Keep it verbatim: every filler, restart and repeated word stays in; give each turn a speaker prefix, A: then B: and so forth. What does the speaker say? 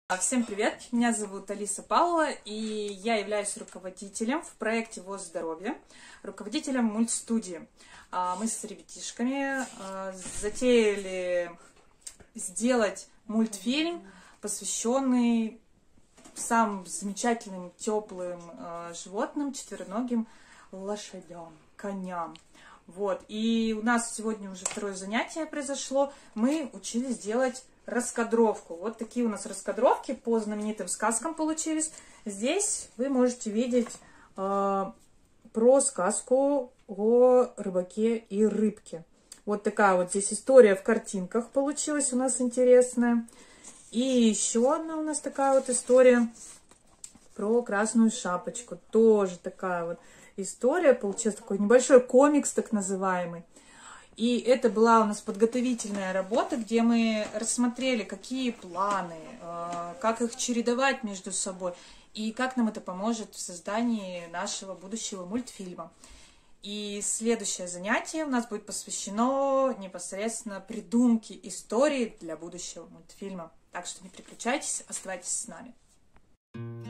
A: Всем привет! Меня зовут Алиса Павлова, и я являюсь руководителем в проекте ВОЗ Здоровье, руководителем мультстудии. Мы с ребятишками затеяли сделать мультфильм, посвященный самым замечательным, теплым животным, четвероногим лошадям, коням. Вот. И у нас сегодня уже второе занятие произошло. Мы учились делать раскадровку. Вот такие у нас раскадровки по знаменитым сказкам получились. Здесь вы можете видеть э, про сказку о рыбаке и рыбке. Вот такая вот здесь история в картинках получилась у нас интересная. И еще одна у нас такая вот история про красную шапочку. Тоже такая вот история. Получилась такой небольшой комикс, так называемый. И это была у нас подготовительная работа, где мы рассмотрели, какие планы, как их чередовать между собой, и как нам это поможет в создании нашего будущего мультфильма. И следующее занятие у нас будет посвящено непосредственно придумке истории для будущего мультфильма. Так что не переключайтесь, оставайтесь с нами.